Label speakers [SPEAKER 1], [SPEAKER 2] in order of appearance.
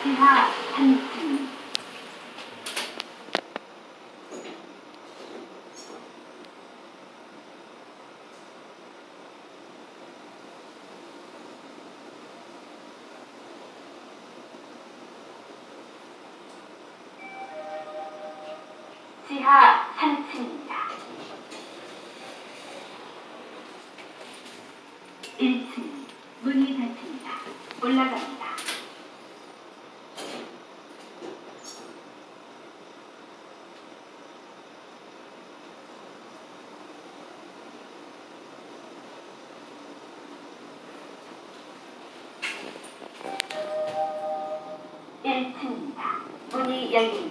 [SPEAKER 1] 지하 3층. 지하 3층입니다. 1층 문이 닫힙니다. 올라갑니다. 문이 열립니다.